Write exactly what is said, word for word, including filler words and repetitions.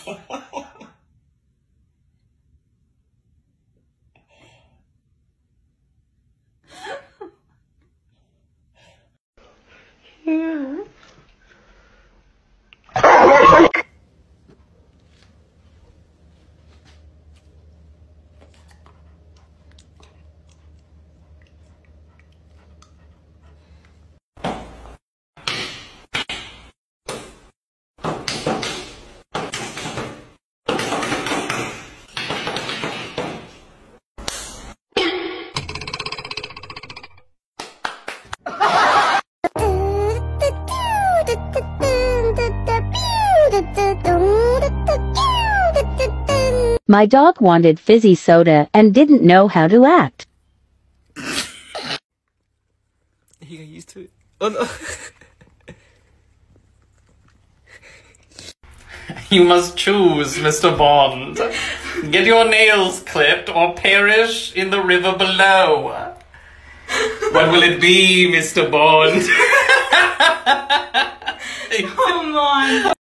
My dog wanted fizzy soda and didn't know how to act. He got used to it. Oh no. You must choose, Mister Bond. Get your nails clipped or perish in the river below. What will it be, Mister Bond? Come on.